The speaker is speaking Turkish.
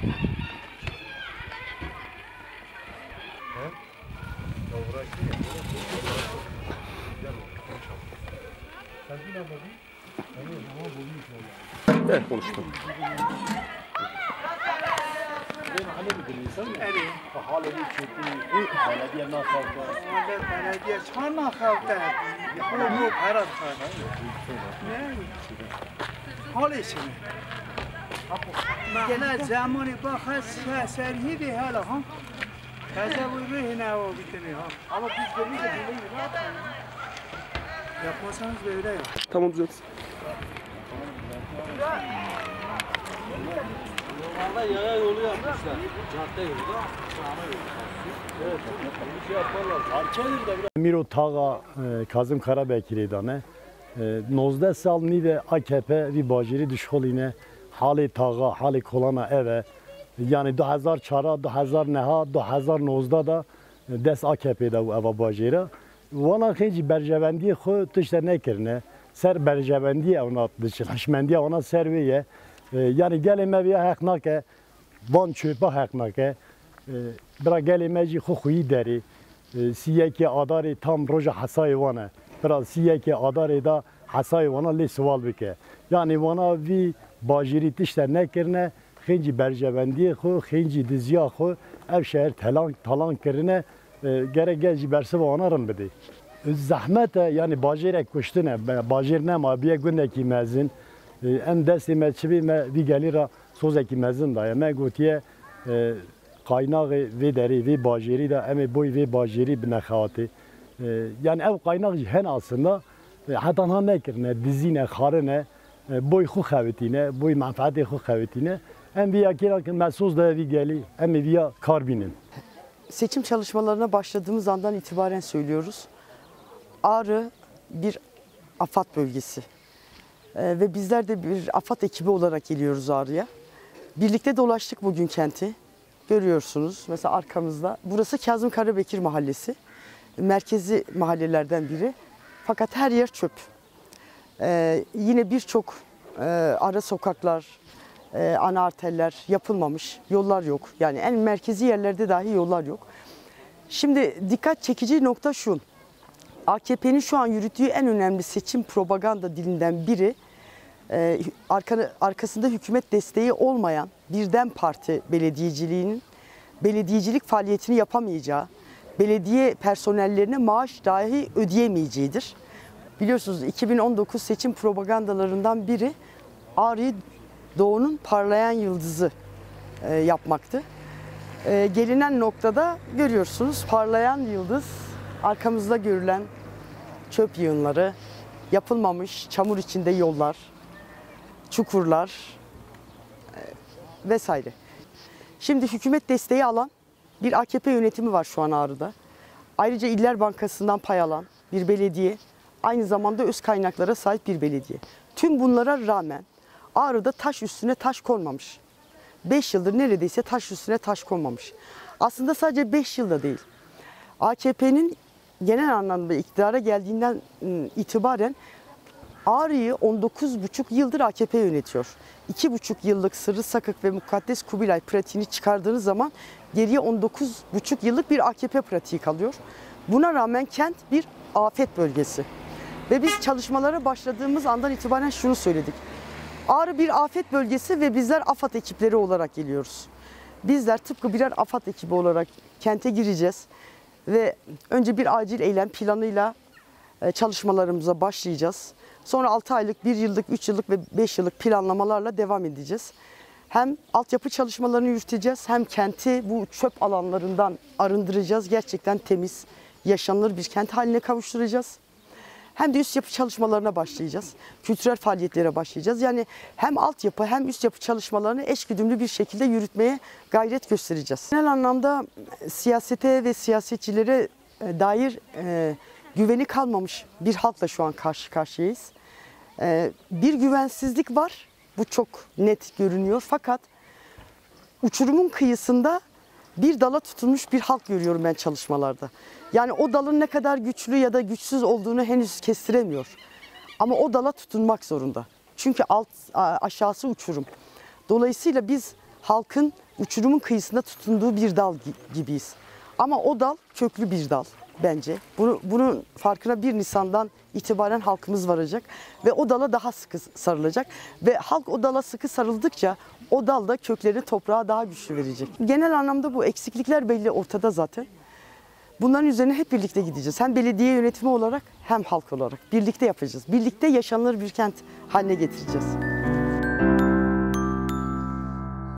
Evet, konuştum. belediye çana kalktı. Bu parat kalktı. Ne? Halı şimdi. Gene zamanı bakar serhi bir hala ha. Tasavvuru ne o biteni ha. Ama biz böyle de değil yapmasanız böyle ya. Tamam düzelt. Normalde yaya yolu yapmışlar. Cadde yolu da. Evet, bir şey yaparlar. Arçelir de biraz. Miro Tağa Kazım Karabekir'e dane. 19 sal nive AKP vi bajiri düşholine hali Tağa, hali Kolana eve. Yani 2004, 2009, 2019 da des AKP'de eva bajira. Wana xinci berjevendi xo tişte nekirne. Ser berjevendi ona dişleşmendi ona serviye. Yani gelime bir hak nake. Van çöpe hak nake. Bira gelime ji xo xuyi deri. Siyeki adarı tam roja hasay wana. Bira siyeki adarı da hasay wana li sual bike. Yani wana vi bajiri tişte nekirne. Xinci berjevendi xo, xinci dizya xo. Ev şehir talan kirine. Gerek gelci bersi ve onarım bedi. Zahmet yani bajire kuştune, bajir nema biye gündeki mezin. Em desti meçibi me vi gelira sozeki mezin da. Me gotiye kaynağı ve deri ve bajiri da em boy ve bajiri binekati. Yani ev kaynağı hen aslında hatta ha nekirne, dizine, karine, boy xu xavitine, boy menfaati xu xavitine. Em biya kira ki mesoz da vi geli, em biya karbinin. Seçim çalışmalarına başladığımız andan itibaren söylüyoruz. Ağrı bir AFAD bölgesi ve bizler de bir AFAD ekibi olarak geliyoruz Ağrı'ya. Birlikte dolaştık bugün kenti. Görüyorsunuz mesela arkamızda. Burası Kazım Karabekir Mahallesi. Merkezi mahallelerden biri. Fakat her yer çöp. Yine birçok ara sokaklar, ana arterler yapılmamış, yollar yok. Yani en merkezi yerlerde dahi yollar yok. Şimdi dikkat çekici nokta şu. AKP'nin şu an yürüttüğü en önemli seçim propaganda dilinden biri, arkasında hükümet desteği olmayan bir DEM Parti belediyeciliğinin belediyecilik faaliyetini yapamayacağı, belediye personellerine maaş dahi ödeyemeyeceğidir. Biliyorsunuz 2019 seçim propagandalarından biri Ağrı'yı Doğu'nun parlayan yıldızı yapmaktı. Gelinen noktada görüyorsunuz parlayan yıldız, arkamızda görülen çöp yığınları, yapılmamış çamur içinde yollar, çukurlar vesaire. Şimdi hükümet desteği alan bir AKP yönetimi var şu an Ağrı'da. Ayrıca İller Bankası'ndan pay alan bir belediye, aynı zamanda öz kaynaklara sahip bir belediye. Tüm bunlara rağmen Ağrı'da taş üstüne taş konmamış. 5 yıldır neredeyse taş üstüne taş konmamış. Aslında sadece 5 yılda değil. AKP'nin genel anlamda iktidara geldiğinden itibaren Ağrı'yı 19,5 yıldır AKP yönetiyor. 2,5 yıllık Sırrı Sakık ve Mukaddes Kubilay pratiğini çıkardığınız zaman geriye 19,5 yıllık bir AKP pratiği kalıyor. Buna rağmen kent bir afet bölgesi. Ve biz çalışmalara başladığımız andan itibaren şunu söyledik. Ağrı bir afet bölgesi ve bizler AFAD ekipleri olarak geliyoruz. Bizler tıpkı birer AFAD ekibi olarak kente gireceğiz ve önce bir acil eylem planıyla çalışmalarımıza başlayacağız. Sonra 6 aylık, 1 yıllık, 3 yıllık ve 5 yıllık planlamalarla devam edeceğiz. Hem altyapı çalışmalarını yürüteceğiz hem kenti bu çöp alanlarından arındıracağız. Gerçekten temiz, yaşanılır bir kent haline kavuşturacağız. Hem de üst yapı çalışmalarına başlayacağız. Kültürel faaliyetlere başlayacağız. Yani hem altyapı hem üst yapı çalışmalarını eşgüdümlü bir şekilde yürütmeye gayret göstereceğiz. Genel anlamda siyasete ve siyasetçilere dair güveni kalmamış bir halkla şu an karşı karşıyayız. Bir güvensizlik var. Bu çok net görünüyor. Fakat uçurumun kıyısında bir dala tutunmuş bir halk görüyorum ben çalışmalarda. Yani o dalın ne kadar güçlü ya da güçsüz olduğunu henüz kestiremiyor. Ama o dala tutunmak zorunda. Çünkü aşağısı uçurum. Dolayısıyla biz halkın uçurumun kıyısında tutunduğu bir dal gibiyiz. Ama o dal köklü bir dal bence. Bunun farkına 1 Nisan'dan itibaren halkımız varacak ve o dala daha sıkı sarılacak. Ve halk o dala sıkı sarıldıkça o dal da köklerini toprağa daha güçlü verecek. Genel anlamda bu eksiklikler belli ortada zaten. Bunların üzerine hep birlikte gideceğiz. Hem belediye yönetimi olarak hem halk olarak birlikte yapacağız. Birlikte yaşanılır bir kent haline getireceğiz.